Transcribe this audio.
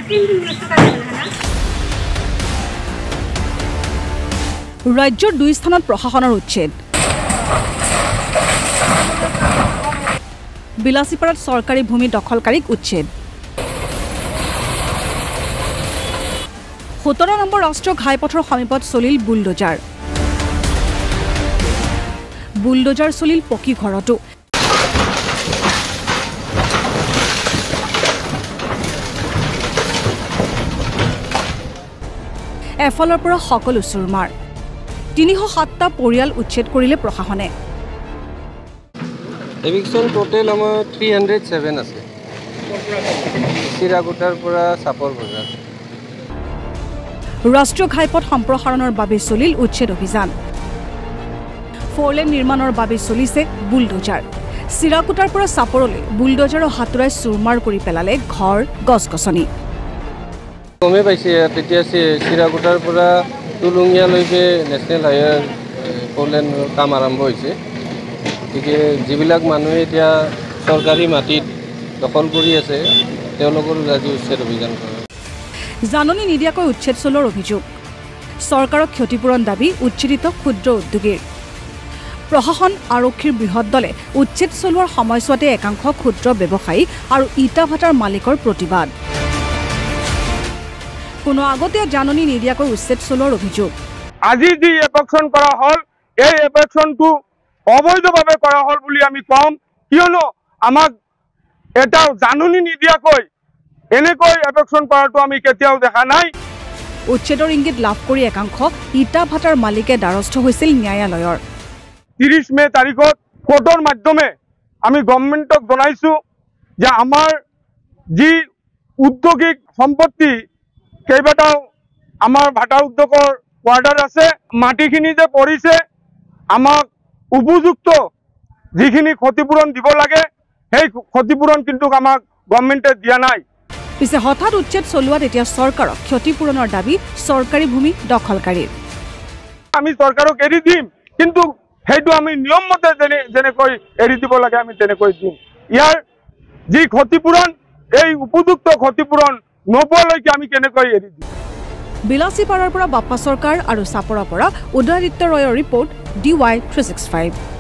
ৰাজ্যৰ 2 স্থানত প্ৰশাসনৰ উচ্ছেদ বিলাসীপাৰাত চৰকাৰী ভূমি দখলকাৰীক উচ্ছেদ 17 নম্বৰ ৰাষ্ট্ৰীয় ঘাইপথৰ সমীপত চলিল বুলডোজাৰ চলিল পকী ঘৰতো এফালৰ পৰা সকলো চুৰমাৰ 307টা পৰিয়াল উচ্ছেদ কৰিলে প্ৰশাসনে এভিকশন টোটাল আমাৰ 307 আছে চিৰাগুটাৰ পৰা সাপৰ বজাৰ ৰাষ্ট্ৰীয় ঘাইপথ সম্প্ৰসাৰণৰ বাবে চলিল উচ্ছেদ অভিযান 4 লেন নিৰ্মাণৰ বাবে চলিছে বুলডোজাৰ চিৰাগুটাৰ পৰা সাপৰলৈ বুলডোজাৰৰ হাতুৰাই চুৰমাৰ কৰি পেলালে ঘৰ গছগছনি কমে পাইছে তেতিয়া চিৰাগুটাৰ পৰা তুলুঙিয়ালৈকে নেশ্যনেল হাইৱেৰ 4 লেন কাম আৰম্ভ হৈছে গতিকে যিবিলাক মানুহে এতিয়া চৰকাৰী মাটিত দখল কৰি আছে তেওঁলোকৰো আজি উচ্ছেদ অভিযান কৰে জাননী নিদিয়াকৈ উচ্ছেদ চলোৱাৰ অভিযোগ চৰকাৰক ক্ষতিপূৰণ দাবী উচ্ছেদিত ক্ষুদ্ৰ উদ্যোগীৰ প্ৰশাসন আৰক্ষীৰ বৃহৎ দলে উচ্ছেদ চলোৱাৰ সময়ছোৱাতে একাংশ ক্ষুদ্ৰ ব্যৱসায়ী আৰু ইটা ভাটাৰ মালিকৰ প্ৰতিবাদ কোনো আগতে জাননী নিদিয়াকৈ উচ্ছেদ চলোৱাৰ অভিযোগ আজি যি এপেকশন কৰা হল এই এপেকশনটো অবৈধভাৱে কৰা হল বুলি আমি কম কিয়নো আমাক এটা জাননী নিদিয়াকৈ এনেকৈ এপেকশন কৰাটো আমি কেতিয়াও দেখা নাই উচ্ছেদৰ ইংগিত লাভ কৰি একাংশ ইটা ভাটাৰ মালিকে দ্বাৰস্থ হৈছিল ন্যায়ালয়ৰ 30 মে তাৰিখত কোৰ্টৰ মাধ্যমে আমি গভৰ্ণমেণ্টক জনাইছো যে আমাৰ যি উদ্যোগিক সম্পত্তি কেইবাটাও আমাৰ ভাটা উদ্যোগৰ কোৱাৰ্টাৰ আছে মাটিখিনি যে পৰিছে আমাক উপযুক্ত যিখিনি ক্ষতিপূৰণ দিব লাগে সেই ক্ষতিপূৰণ কিন্তু আমাক গভৰ্ণমেণ্টে দিয়া নাই পিছে হঠাৎ উচ্ছেদ চলোৱাত এতিয়া চৰকাৰক ক্ষতিপূৰণৰ দাবী চৰকাৰী ভূমি দখলকাৰীৰ আমি চৰকাৰক এৰি দিম কিন্তু সেইটো আমি নিয়মমতে যেনেকৈ এৰি দিব লাগে আমি তেনেকৈ দিম ইয়াৰ যি ক্ষতিপূৰণ এই উপযুক্ত ক্ষতিপূৰণ নোপোৱালৈকে আমি কেনেকৈ এৰি দিম বিলাসীপাৰাৰ পৰা বাপ্পা চৰকাৰ আৰু চাপৰাৰ পৰা উদয়াদিত্য ৰয়ৰ ৰিপৰ্ট DY 365